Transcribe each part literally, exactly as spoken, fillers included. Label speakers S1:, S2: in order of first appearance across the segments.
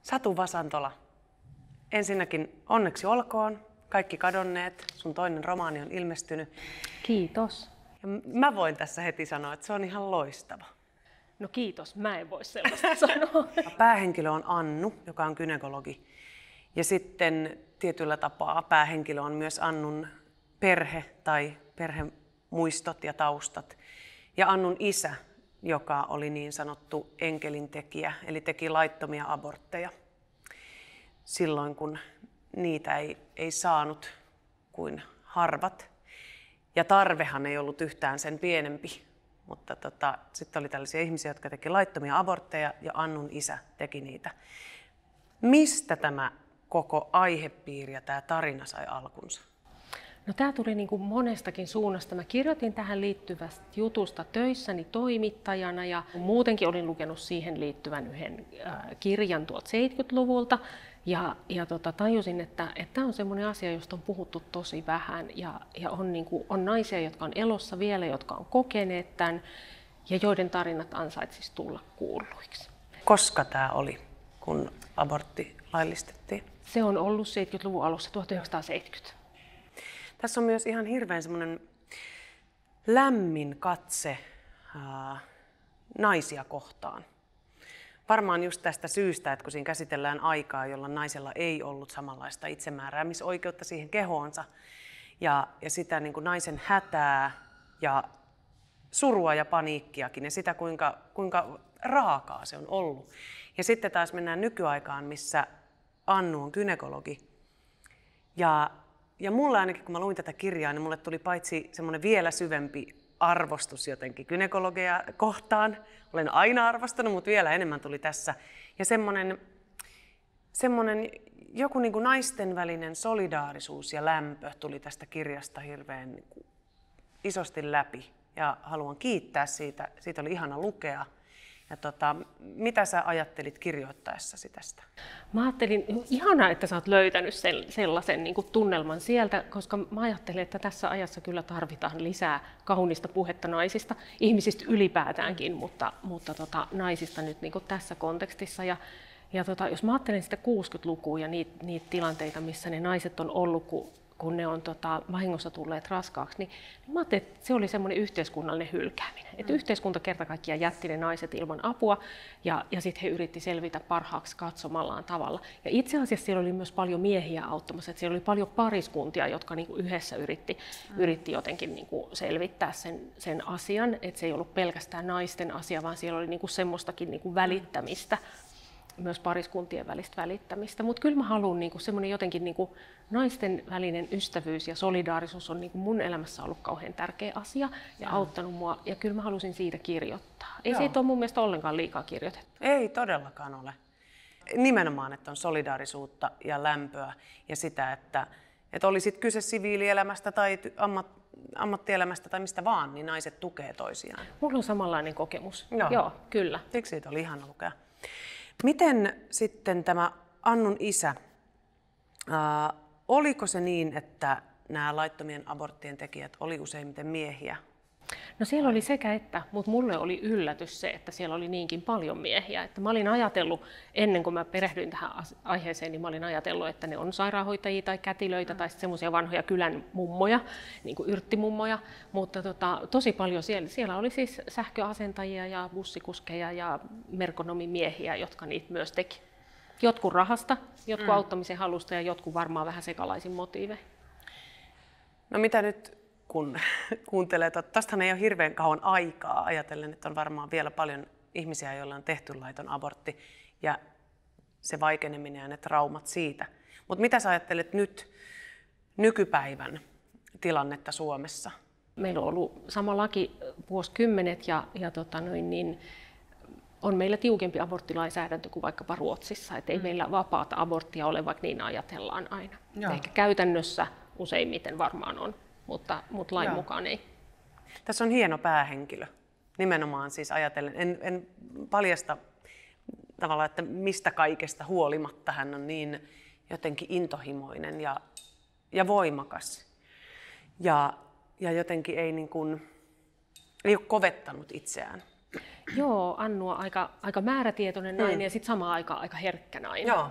S1: Satu Vasantola, ensinnäkin onneksi olkoon, kaikki kadonneet, sun toinen romaani on ilmestynyt.
S2: Kiitos.
S1: Ja mä voin tässä heti sanoa, että se on ihan loistava.
S2: No kiitos, mä en voi sellaista sanoa.
S1: Päähenkilö on Annu, joka on gynekologi. Ja sitten tietyllä tapaa päähenkilö on myös Annun perhe tai perhemuistot ja taustat. Ja Annun isä, joka oli niin sanottu enkelintekijä, eli teki laittomia abortteja silloin, kun niitä ei, ei saanut kuin harvat. Ja tarvehan ei ollut yhtään sen pienempi, mutta tota, sitten oli tällaisia ihmisiä, jotka teki laittomia abortteja ja Annun isä teki niitä. Mistä tämä koko aihepiiri ja tämä tarina sai alkunsa?
S2: No, tämä tuli niin kuin monestakin suunnasta. Mä kirjoitin tähän liittyvästä jutusta töissäni toimittajana ja muutenkin olin lukenut siihen liittyvän yhden kirjan tuolta seitsemänkymmentäluvulta. Ja, ja tota, tajusin, että tämä on sellainen asia, josta on puhuttu tosi vähän. Ja, ja on, niin kuin, on naisia, jotka on elossa vielä, jotka on kokeneet tämän ja joiden tarinat ansaitsisi tulla kuulluiksi.
S1: Koska tämä oli, kun abortti laillistettiin?
S2: Se on ollut seitsemänkymmentäluvun alussa, tuhatyhdeksänsataaseitsemänkymmentä.
S1: Tässä on myös ihan hirveän semmoinen lämmin katse ää, naisia kohtaan. Varmaan just tästä syystä, että kun siinä käsitellään aikaa, jolloin naisella ei ollut samanlaista itsemääräämisoikeutta siihen kehoonsa ja, ja sitä niin kuin naisen hätää ja surua ja paniikkiakin ja sitä, kuinka, kuinka raakaa se on ollut. Ja sitten taas mennään nykyaikaan, missä Annu on gynekologi. Ja, ja mulle ainakin, kun mä luin tätä kirjaa, niin mulle tuli paitsi semmoinen vielä syvempi arvostus jotenkin gynekologia kohtaan. Olen aina arvostanut, mutta vielä enemmän tuli tässä. Ja semmoinen, semmoinen joku niin kuin naisten välinen solidaarisuus ja lämpö tuli tästä kirjasta hirveän niin kuin isosti läpi. Ja haluan kiittää siitä. Siitä oli ihana lukea. Ja tota, mitä sä ajattelit kirjoittaessasi tästä?
S2: Mä ajattelin, ihanaa, että sä oot löytänyt sen, sellaisen niin kuin tunnelman sieltä, koska mä ajattelen, että tässä ajassa kyllä tarvitaan lisää kaunista puhetta naisista, ihmisistä ylipäätäänkin, mutta, mutta tota, naisista nyt niin kuin tässä kontekstissa. Ja, ja tota, jos mä ajattelen sitä kuusikymmentälukua ja niitä, niitä tilanteita, missä ne naiset on ollut, kun kun ne on tota, vahingossa tulleet raskaaksi, niin, niin mä ajattelin, että se oli semmoinen yhteiskunnallinen hylkääminen. Että yhteiskunta kerta kaikkiaan jätti ne naiset ilman apua ja, ja sitten he yritti selvitä parhaaksi katsomallaan tavalla. Ja itse asiassa siellä oli myös paljon miehiä auttamassa, että siellä oli paljon pariskuntia, jotka niinku yhdessä yritti, mm. yritti jotenkin niinku selvittää sen, sen asian, että se ei ollut pelkästään naisten asia, vaan siellä oli niinku semmoistakin niinku välittämistä. Myös pariskuntien välistä välittämistä, mutta kyllä mä haluan niinku semmoinen jotenkin niinku naisten välinen ystävyys ja solidaarisuus on niinku mun elämässä ollut kauhean tärkeä asia ja Joo. auttanut mua, ja kyllä mä halusin siitä kirjoittaa. Ei Joo. siitä ole mun mielestä ollenkaan liikaa kirjoitettu.
S1: Ei todellakaan ole. Nimenomaan, että on solidaarisuutta ja lämpöä ja sitä, että, että oli sit kyse siviilielämästä tai ammat, ammattielämästä tai mistä vaan, niin naiset tukee toisiaan.
S2: Mulla on samanlainen kokemus.
S1: Joo,
S2: Joo kyllä.
S1: Siksi siitä oli ihana lukea. Miten sitten tämä Annun isä, ää, oliko se niin, että nämä laittomien aborttien tekijät oli useimmiten miehiä?
S2: No siellä oli sekä että, mutta mulle oli yllätys se, että siellä oli niinkin paljon miehiä. Että mä olin ajatellut, ennen kuin mä perehdyin tähän aiheeseen, niin mä olin ajatellut, että ne on sairaanhoitajia tai kätilöitä mm. tai semmoisia vanhoja kylän mummoja, niin kuin yrttimummoja. Mutta tota, tosi paljon siellä, siellä oli siis sähköasentajia ja bussikuskeja ja merkonomimiehiä, jotka niitä myös teki. Jotkut rahasta, jotkut mm. auttamisen halusta ja jotkut varmaan vähän sekalaisin motiivein.
S1: No mitä nyt? Kun kuuntelee, tästähän ei ole hirveän kauan aikaa, ajatellen, että on varmaan vielä paljon ihmisiä, joilla on tehty laiton abortti ja se vaikeneminen ja ne traumat siitä. Mutta mitä sä ajattelet nyt nykypäivän tilannetta Suomessa?
S2: Meillä on ollut sama laki vuosikymmenet ja, ja tota noin, niin on meillä tiukempi aborttilainsäädäntö kuin vaikkapa Ruotsissa. Et ei mm. meillä vapaata aborttia ole, vaikka niin ajatellaan aina. Ehkä käytännössä useimmiten varmaan on. Mutta, mutta lain Joo. mukaan ei.
S1: Tässä on hieno päähenkilö, nimenomaan siis ajatellen. En, en paljasta tavallaan, että mistä kaikesta huolimatta hän on niin jotenkin intohimoinen ja, ja voimakas. Ja, ja jotenkin ei, niin kuin, ei ole kovettanut itseään.
S2: Joo, Annu on aika, aika määrätietoinen nainen mm. ja sitten samaan aikaan aika herkkä nainen.
S1: Joo.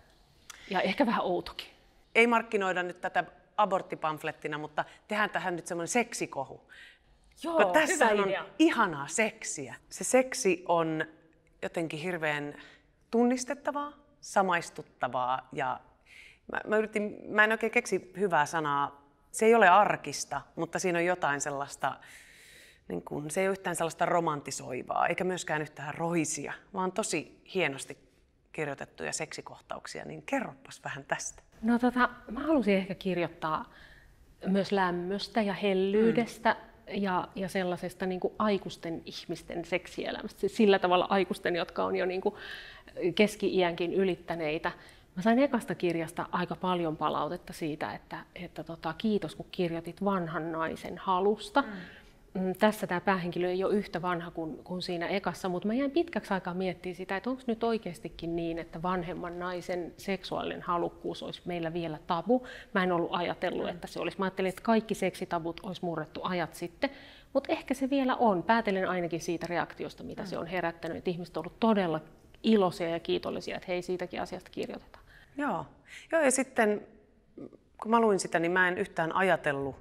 S2: Ja ehkä vähän outokin.
S1: Ei markkinoida nyt tätä aborttipamflettina, mutta tehdään tähän nyt semmoinen seksikohu.
S2: Joo,
S1: tässä
S2: hyvä
S1: on
S2: idea.
S1: ihanaa seksiä. Se seksi on jotenkin hirveän tunnistettavaa, samaistuttavaa ja mä, mä, yritin, mä en oikein keksi hyvää sanaa. Se ei ole arkista, mutta siinä on jotain sellaista, niin kun, se ei ole yhtään sellaista romantisoivaa, eikä myöskään yhtään roisia, vaan tosi hienosti kirjoitettuja seksikohtauksia. Niin kerropas vähän tästä.
S2: No tota, mä halusin ehkä kirjoittaa myös lämmöstä ja hellyydestä mm. ja, ja sellaisesta niin kuin aikuisten ihmisten seksielämästä. Sillä tavalla aikuisten, jotka on jo niin kuin keski-iänkin ylittäneitä. Mä sain ekasta kirjasta aika paljon palautetta siitä, että, että tota, kiitos kun kirjoitit vanhan naisen halusta. Mm. Tässä tämä päähenkilö ei ole yhtä vanha kuin, kuin siinä ekassa, mutta mä jäin pitkäksi aikaa miettimään sitä, että onko nyt oikeastikin niin, että vanhemman naisen seksuaalinen halukkuus olisi meillä vielä tabu. Mä en ollut ajatellut, että se olisi. Mä ajattelin, että kaikki seksitabut olisi murrettu ajat sitten, mutta ehkä se vielä on. Päätelen ainakin siitä reaktiosta, mitä mm. se on herättänyt, että ihmiset ovat olleet todella iloisia ja kiitollisia, että hei, siitäkin asiasta kirjoitetaan.
S1: Joo. Joo, ja sitten kun mä luin sitä, niin mä en yhtään ajatellut,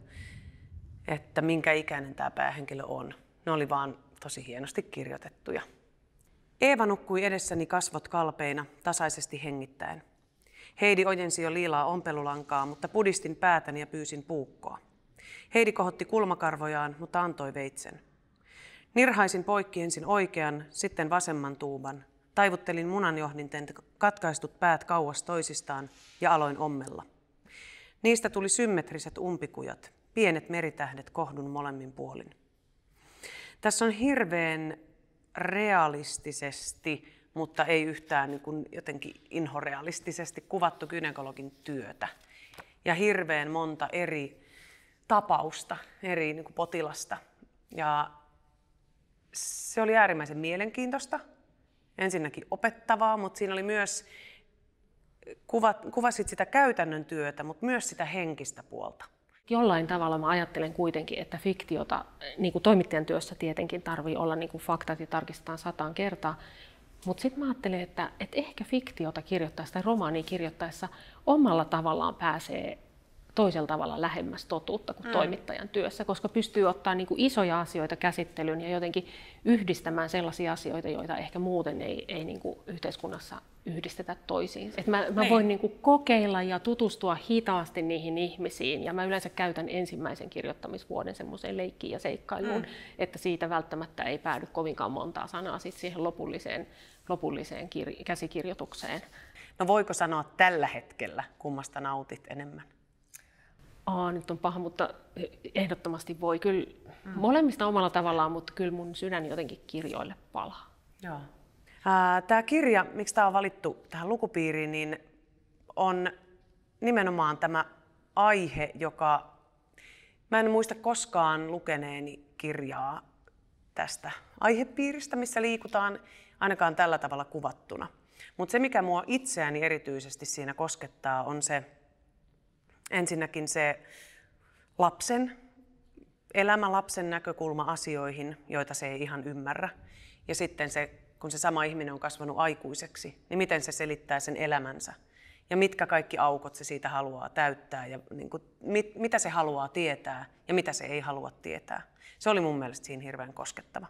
S1: että minkä ikäinen tämä päähenkilö on. Ne oli vaan tosi hienosti kirjoitettuja. Eeva nukkui edessäni kasvot kalpeina, tasaisesti hengittäen. Heidi ojensi jo liilaa ompelulankaa, mutta pudistin päätäni ja pyysin puukkoa. Heidi kohotti kulmakarvojaan, mutta antoi veitsen. Nirhaisin poikki ensin oikean, sitten vasemman tuuban. Taivuttelin munanjohdinten katkaistut päät kauas toisistaan ja aloin ommella. Niistä tuli symmetriset umpikujat, pienet meritähdet kohdun molemmin puolin. Tässä on hirveän realistisesti, mutta ei yhtään niin kuin jotenkin inhorealistisesti kuvattu gynekologin työtä. Ja hirveän monta eri tapausta, eri niin kuin potilasta. Ja se oli äärimmäisen mielenkiintoista. Ensinnäkin opettavaa, mutta siinä oli myös, kuvat, kuvasit sitä käytännön työtä, mutta myös sitä henkistä puolta.
S2: Jollain tavalla mä ajattelen kuitenkin, että fiktiota, niin kuin toimittajan työssä tietenkin tarvii olla niin kuin faktat ja tarkistetaan sataan kertaa, mutta sitten mä ajattelen, että, että ehkä fiktiota kirjoittaessa tai romaania kirjoittaessa omalla tavallaan pääsee toisella tavalla lähemmäs totuutta kuin mm. toimittajan työssä, koska pystyy ottaa niin kuin isoja asioita käsittelyyn ja jotenkin yhdistämään sellaisia asioita, joita ehkä muuten ei, ei niin kuin yhteiskunnassa yhdistetä toisiin. Et mä, mä voin niin kuin kokeilla ja tutustua hitaasti niihin ihmisiin ja mä yleensä käytän ensimmäisen kirjoittamisvuoden semmoiseen leikkiin ja seikkailuun, mm. että siitä välttämättä ei päädy kovinkaan montaa sanaa sit siihen lopulliseen, lopulliseen kir- käsikirjoitukseen.
S1: No voiko sanoa tällä hetkellä, kummasta nautit enemmän?
S2: Aa, nyt on paha, mutta ehdottomasti voi. Kyllä mm. molemmista omalla tavallaan, mutta kyllä mun sydän jotenkin kirjoille palaa.
S1: Joo. Tämä kirja, miksi tämä on valittu tähän lukupiiriin, niin on nimenomaan tämä aihe, joka... Mä en muista koskaan lukeneeni kirjaa tästä aihepiiristä, missä liikutaan ainakaan tällä tavalla kuvattuna. Mutta se, mikä mua itseäni erityisesti siinä koskettaa, on se ensinnäkin se lapsen elämä, lapsen näkökulma asioihin, joita se ei ihan ymmärrä. Ja sitten se, kun se sama ihminen on kasvanut aikuiseksi, niin miten se selittää sen elämänsä. Ja mitkä kaikki aukot se siitä haluaa täyttää ja niin kuin, mit, mitä se haluaa tietää ja mitä se ei halua tietää. Se oli mun mielestä siinä hirveän koskettava.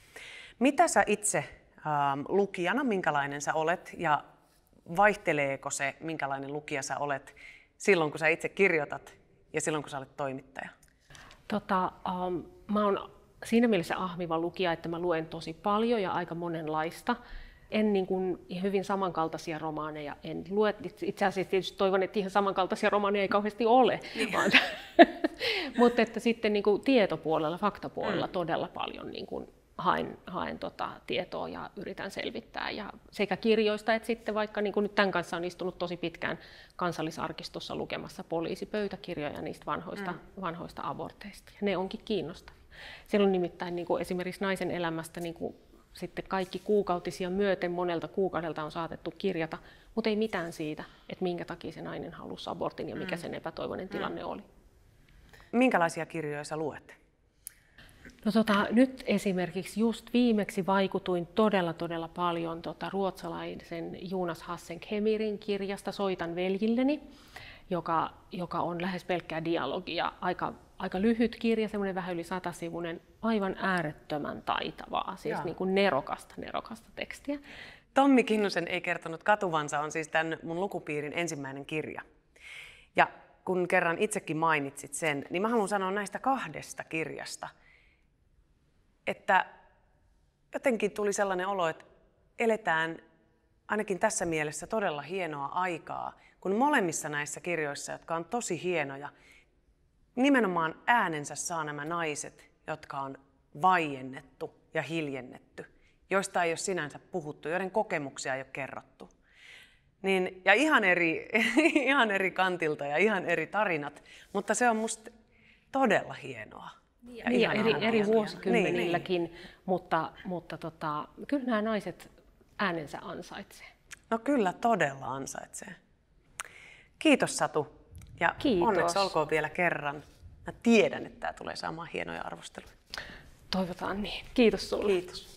S1: Mitä sä itse ähm, lukijana, minkälainen sä olet ja vaihteleeko se, minkälainen lukija sä olet silloin, kun sä itse kirjoitat ja silloin, kun sä olet toimittaja?
S2: Tota, um, mä oon siinä mielessä ahmiva lukija, että mä luen tosi paljon ja aika monenlaista. En niin kuin hyvin samankaltaisia romaaneja en lue. Itse asiassa tietysti toivon, että ihan samankaltaisia romaaneja ei kauheasti ole. Vaan, mutta että sitten niin kuin tietopuolella, faktapuolella mm. todella paljon niin kuin haen, haen tota tietoa ja yritän selvittää. Ja sekä kirjoista että sitten vaikka niin kuin nyt tämän kanssa on istunut tosi pitkään Kansallisarkistossa lukemassa poliisipöytäkirjoja niistä vanhoista, mm. vanhoista aborteista. Ja ne onkin kiinnostavia. Siellä on nimittäin niin kuin esimerkiksi naisen elämästä niin kuin sitten kaikki kuukautisia myöten monelta kuukaudelta on saatettu kirjata, mutta ei mitään siitä, että minkä takia se nainen halusi abortin ja mikä sen epätoivoinen tilanne oli.
S1: Minkälaisia kirjoja sä luet?
S2: No tota, nyt esimerkiksi just viimeksi vaikutuin todella todella paljon tota, ruotsalaisen Jonas Hassen Khemirin kirjasta Soitan veljilleni, joka, joka on lähes pelkkää dialogia, aika, aika lyhyt kirja, semmoinen vähän yli satasivuinen, aivan äärettömän taitavaa, siis niin kuin nerokasta, nerokasta tekstiä.
S1: Tommi Kinnusen Ei kertonut katuvansa on siis tämän mun lukupiirin ensimmäinen kirja. Ja kun kerran itsekin mainitsit sen, niin mä haluan sanoa näistä kahdesta kirjasta, että jotenkin tuli sellainen olo, että eletään ainakin tässä mielessä todella hienoa aikaa, kun molemmissa näissä kirjoissa, jotka on tosi hienoja, nimenomaan äänensä saa nämä naiset, jotka on vaiennettu ja hiljennetty, joista ei ole sinänsä puhuttu, joiden kokemuksia ei ole kerrottu. Niin, ja ihan eri, ihan eri kantilta ja ihan eri tarinat, mutta se on musta todella hienoa.
S2: Ja niin, eri, eri vuosikymmenilläkin, niin, niin. mutta, mutta tota, kyllä nämä naiset äänensä ansaitsee.
S1: No kyllä, todella ansaitsee. Kiitos Satu ja
S2: Kiitos.
S1: Onneksi olkoon vielä kerran. Mä tiedän, että tämä tulee saamaan hienoja arvosteluja.
S2: Toivotaan niin. Kiitos sulle.
S1: Kiitos.